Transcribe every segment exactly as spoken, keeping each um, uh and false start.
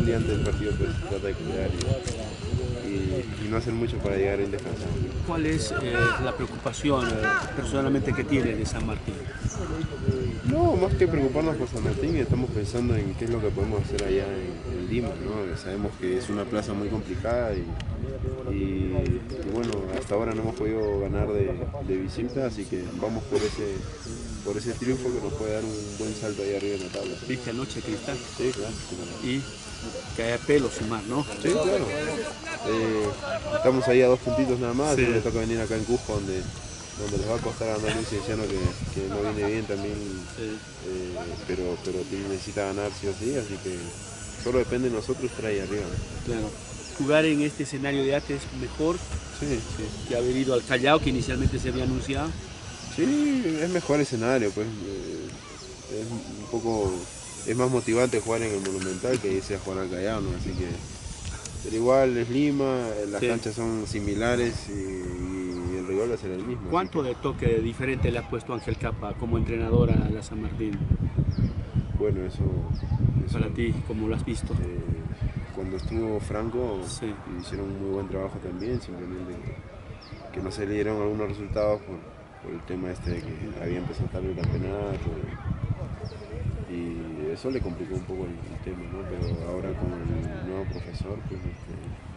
día antes del partido pues trata de cuidar y, y, y no hacer mucho para llegar bien descansado. ¿Cuál es eh, la preocupación eh, personalmente que tiene de San Martín? No, más que preocuparnos por San Martín, estamos pensando en qué es lo que podemos hacer allá en, en Lima, ¿no? Sabemos que es una plaza muy complicada y, y, y bueno, hasta ahora no hemos podido ganar de, de visita, así que vamos por ese, por ese triunfo que nos puede dar un buen salto ahí arriba en la tabla. ¿Viste anoche Cristal? Sí, claro. claro. Y que haya pelo sumar, ¿no? Sí, claro. Eh, estamos ahí a dos puntitos nada más, Sí. así que le toca venir acá en Cusco donde donde les va a costar ganar Luis Cienciano que, que no viene bien también, Sí. eh, pero, pero necesita ganar sí o sí, así que solo depende de nosotros estar ahí arriba. Claro. Jugar en este escenario de arte es mejor Sí, sí. que haber ido al Callao, que inicialmente se había anunciado. Sí, es mejor escenario, pues eh, es un poco, es más motivante jugar en el Monumental que irse a jugar al Callao, ¿no? Así que, pero igual es Lima, las Sí. canchas son similares y, y el rival va a ser el mismo. ¿Cuánto que, de toque diferente le ha puesto Ángel Capa como entrenador a la San Martín? Bueno, eso, eso Para ti, ¿cómo lo has visto? Eh, cuando estuvo Franco Sí. hicieron un muy buen trabajo también, simplemente que, que no se le dieron algunos resultados por, por el tema este de que había empezado tarde el campeonato y, y eso le complicó un poco el, el tema, ¿no? Pero ahora con el nuevo profesor pues, este,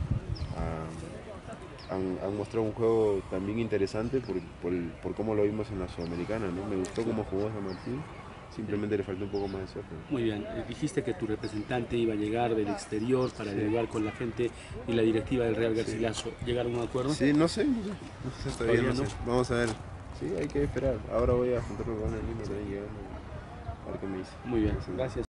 ha, han, han, mostrado un juego también interesante por, por, el, por cómo lo vimos en la Sudamericana, ¿no? Me gustó cómo jugó San Martín. Simplemente le falta un poco más de suerte. Muy bien, eh, dijiste que tu representante iba a llegar del exterior para dialogar con la gente y la directiva del Real Garcilaso. Sí. ¿Llegaron a un acuerdo? Sí, no sé, no sé, no sé todavía, Todavía no no. sé. Vamos a ver. Sí, hay que esperar. Ahora voy a juntarme con el niño también llegando a ver qué me dice. Muy bien, gracias.